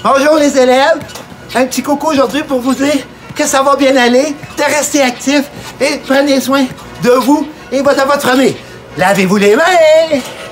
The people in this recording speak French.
Bonjour les élèves. Un petit coucou aujourd'hui pour vous dire que ça va bien aller, de rester actif et prenez soin de vous et de votre famille. Lavez-vous les mains.